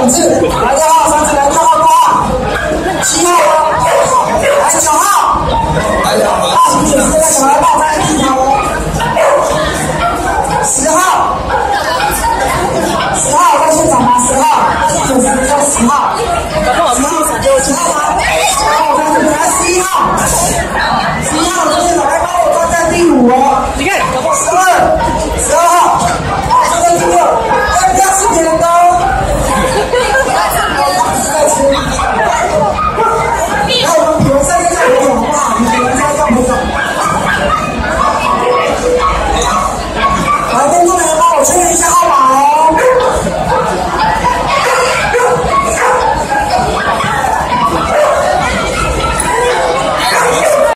2次，来6号、3次，来6号多号，7号，来9号，大型显示在小孩报在第一条哦，10号，10号在现场吗？10号，大型显示在10号。